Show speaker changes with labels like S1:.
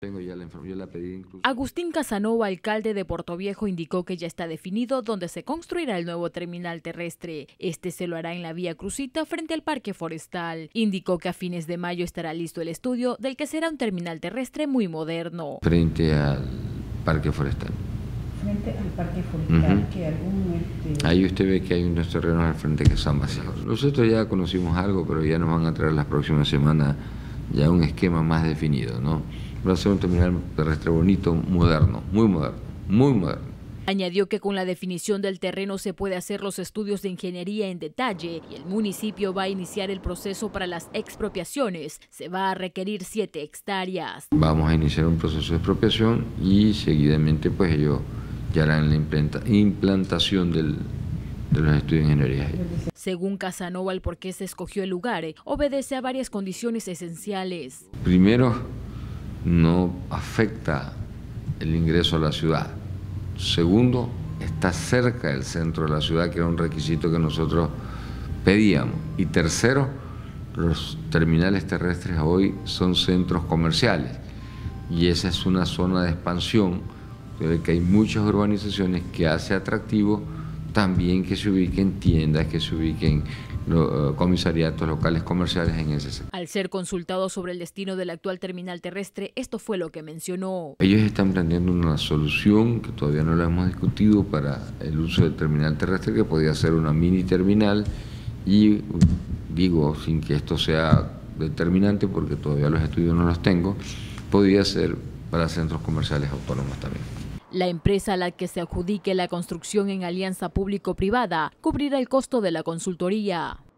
S1: Tengo ya la información, yo la pedí incluso.
S2: Agustín Casanova, alcalde de Portoviejo, indicó que ya está definido dónde se construirá el nuevo terminal terrestre. Este se lo hará en la vía Crucita frente al Parque Forestal. Indicó que a fines de mayo estará listo el estudio del que será un terminal terrestre muy moderno.
S1: Frente al Parque Forestal.
S3: Frente al Parque Forestal, que
S1: Ahí usted ve que hay unos terrenos al frente que están vacíos. Nosotros ya conocimos algo, pero ya nos van a traer las próximas semanas ya un esquema más definido, ¿no? Va a ser un terminal terrestre bonito, moderno, muy moderno, muy moderno.
S2: Añadió que con la definición del terreno se puede hacer los estudios de ingeniería en detalle y el municipio va a iniciar el proceso para las expropiaciones. Se va a requerir 7 hectáreas.
S1: Vamos a iniciar un proceso de expropiación y seguidamente pues ellos ya harán la implantación de los estudios de ingeniería.
S2: Según Casanova, el por qué se escogió el lugar obedece a varias condiciones esenciales.
S1: Primero, no afecta el ingreso a la ciudad. Segundo, está cerca del centro de la ciudad, que era un requisito que nosotros pedíamos. Y tercero, los terminales terrestres hoy son centros comerciales y esa es una zona de expansión, de que hay muchas urbanizaciones que hace atractivo también que se ubiquen tiendas, que se ubiquen comisariatos locales comerciales en ese sector.
S2: Al ser consultado sobre el destino del actual terminal terrestre, esto fue lo que mencionó.
S1: Ellos están planteando una solución que todavía no la hemos discutido para el uso del terminal terrestre, que podría ser una mini terminal y digo, sin que esto sea determinante porque todavía los estudios no los tengo, podría ser para centros comerciales autónomos también.
S2: La empresa a la que se adjudique la construcción en alianza público-privada cubrirá el costo de la consultoría.